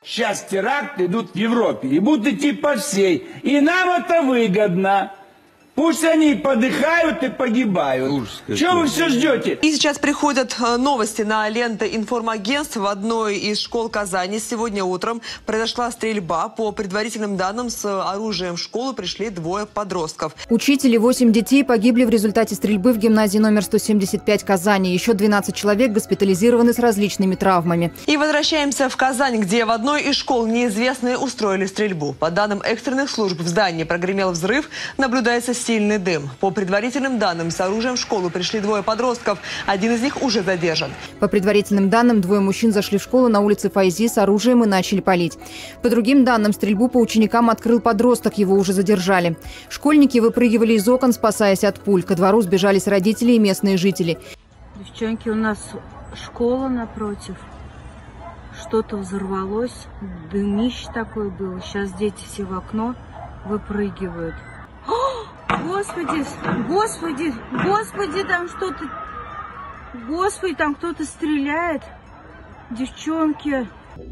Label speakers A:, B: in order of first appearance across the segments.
A: Сейчас теракты идут в Европе и будут идти по всей. И нам это выгодно. Пусть они подыхают и погибают. Чего вы все ждете?
B: И сейчас приходят новости на ленты информагентств. В одной из школ Казани сегодня утром произошла стрельба. По предварительным данным, с оружием в школу пришли 2 подростков.
C: Учитель и 8 детей погибли в результате стрельбы в гимназии номер 175 Казани. Еще 12 человек госпитализированы с различными травмами.
B: И возвращаемся в Казань, где в одной из школ неизвестные устроили стрельбу. По данным экстренных служб, в здании прогремел взрыв, наблюдается сильный дым. По предварительным данным, с оружием в школу пришли 2 подростков. Один из них уже задержан.
C: По предварительным данным, 2 мужчин зашли в школу на улице Файзи с оружием и начали палить. По другим данным, стрельбу по ученикам открыл подросток, его уже задержали. Школьники выпрыгивали из окон, спасаясь от пуль. Ко двору сбежались родители и местные жители.
D: Девчонки, у нас школа напротив. Что-то взорвалось, дымище такое было. Сейчас дети все в окно выпрыгивают. Господи, господи, господи, там что-то... Господи, там кто-то стреляет. Девчонки.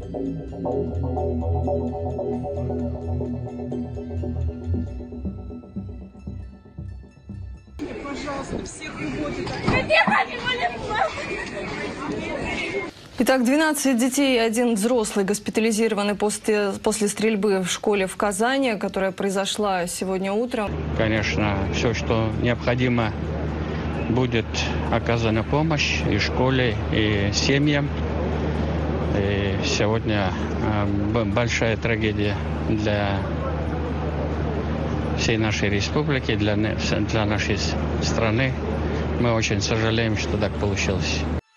E: Пожалуйста, всех выводят.
F: Итак, 12 детей и 1 взрослый госпитализированы после стрельбы в школе в Казани, которая произошла сегодня утром.
G: Конечно, все, что необходимо, будет оказана помощь и школе, и семьям. И сегодня большая трагедия для всей нашей республики, для нашей страны. Мы очень сожалеем, что так получилось.